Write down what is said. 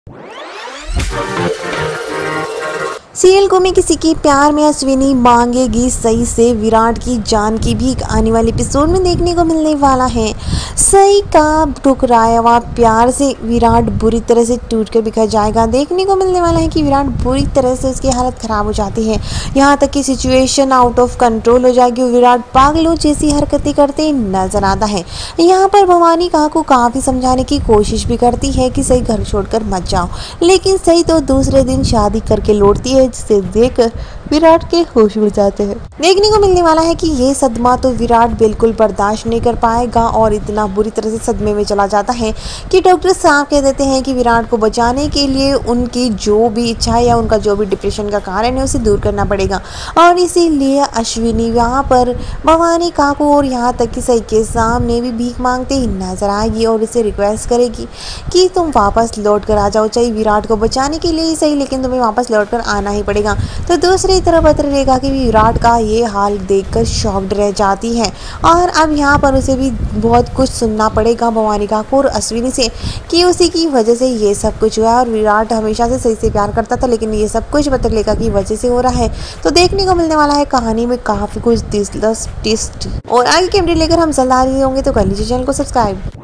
Serial को में किसी के प्यार में अश्विनी मांगेगी सई से विराट की जान की भीख आने वाले एपिसोड में देखने को मिलने वाला है। सई का ठुकराया हुआ प्यार से विराट बुरी तरह से टूटकर बिखर जाएगा। देखने को मिलने वाला है कि विराट बुरी तरह से उसकी हालत खराब हो जाती है, यहाँ तक कि सिचुएशन आउट ऑफ कंट्रोल हो जाएगी। विराट पागलों जैसी हरकतें करते नजर आता है। यहाँ पर भवानी काका को काफ़ी समझाने की कोशिश भी करती है कि सई घर छोड़कर मत जाओ, लेकिन सई तो दूसरे दिन शादी करके लौटती है, जिसे देखकर विराट के होश उड़ जाते हैं। देखने को मिलने वाला है कि ये सदमा तो विराट बिल्कुल बर्दाश्त नहीं कर पाएगा और इतना बुरी तरह से सदमे में चला जाता है कि डॉक्टर साहब कह देते हैं कि विराट को बचाने के लिए उनकी जो भी इच्छा है या उनका जो भी डिप्रेशन का कारण है उसे दूर करना पड़ेगा। और इसीलिए अश्विनी यहाँ पर भवानी काकू और यहाँ तक कि सई के सामने भी भीख मांगते ही नजर आएगी और इसे रिक्वेस्ट करेगी कि तुम वापस लौट कर आ जाओ, चाहे विराट को बचाने के लिए ही सही, लेकिन तुम्हें वापस लौट कर आना ही पड़ेगा। तो दूसरी तरफ पत्ररेखा की विराट का ये हाल देखकर शॉक्ड रह जाती है और अब यहाँ पर उसे भी बहुत कुछ सुनना पड़ेगा भवानी काकू और अश्विनी से कि उसी की वजह से ये सब कुछ हुआ है और विराट हमेशा से सही से प्यार करता था, लेकिन ये सब कुछ पत्ररेखा की वजह से हो रहा है। तो देखने को मिलने वाला है कहानी में काफ़ी कुछ दिलचस्प ट्विस्ट और आगे कैमरे लेकर हम जल्द आ रहे होंगे, तो कर लीजिए चैनल को सब्सक्राइब।